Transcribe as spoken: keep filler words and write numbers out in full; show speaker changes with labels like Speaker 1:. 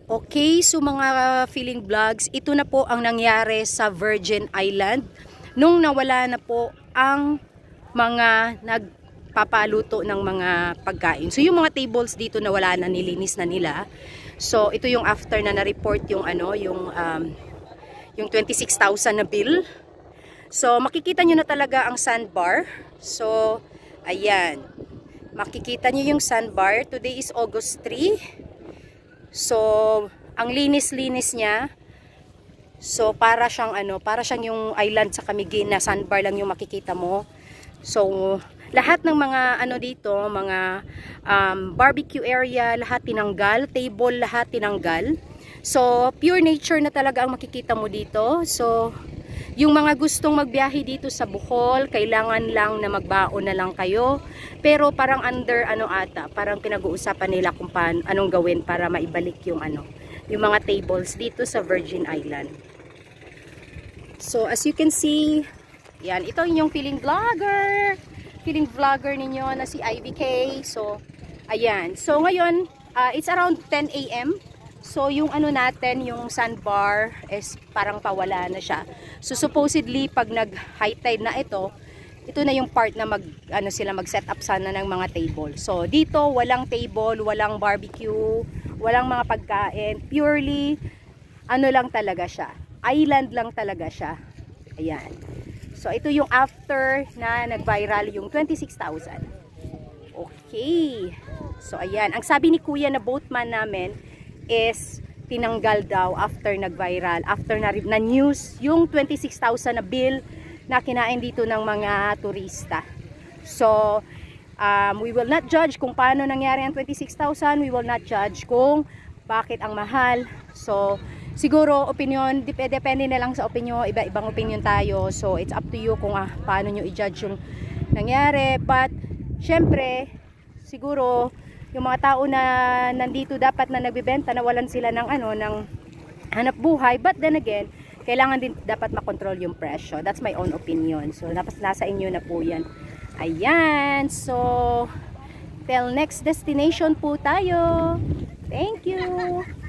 Speaker 1: Okay, so mga feeling vlogs, ito na po ang nangyari sa Virgin Island nung nawala na po ang mga nagpapaluto ng mga pagkain. So yung mga tables dito nawala na, nilinis na nila. So ito yung after na na-report yung ano, yung um, yung twenty-six thousand na bill. So makikita nyo na talaga ang sandbar. So ayan, makikita nyo yung sandbar. Today is August three. So, ang linis-linis niya. So, para siyang ano, para siyang yung island sa Camiguin na sandbar lang yung makikita mo. So, lahat ng mga ano dito, mga um, barbecue area, lahat tinanggal, table, lahat tinanggal. So, pure nature na talaga ang makikita mo dito. So, yung mga gustong magbiyahe dito sa Bohol, kailangan lang na magbaon na lang kayo. Pero parang under ano ata, parang pinag-uusapan nila kung paano, anong gawin para maibalik yung ano, yung mga tables dito sa Virgin Island. So as you can see, yan, ito yung feeling vlogger. Feeling vlogger ninyo na si Ivy K. So ayan. So ngayon, uh, it's around ten A M So, yung ano natin, yung sandbar is parang pawala na siya. So, supposedly, pag nag-high tide na ito, ito na yung part na mag, ano sila, mag-set up sana ng mga table. So, dito, walang table, walang barbecue, walang mga pagkain. Purely, ano lang talaga siya. Island lang talaga siya. Ayan. So, ito yung after na nag-viral yung twenty-six thousand. Okay. So, ayan. Ang sabi ni Kuya na boatman namin, is tinanggal daw after nag-viral, after na, na news yung twenty-six thousand na bill na kinain dito ng mga turista. So um, we will not judge kung paano nangyari ang twenty-six thousand, we will not judge kung bakit ang mahal. So siguro opinion, dep depende na lang sa opinion, iba-ibang opinion tayo. So it's up to you kung ah, paano nyo i-judge yung nangyari. But syempre siguro yung mga tao na nandito dapat na nagbebenta, nawalan sila ng ano, ng hanap buhay. But then again, kailangan din dapat makontrol yung presyo. That's my own opinion. So dapat nasa inyo na po yan. Ayan. So till next destination po tayo. Thank you.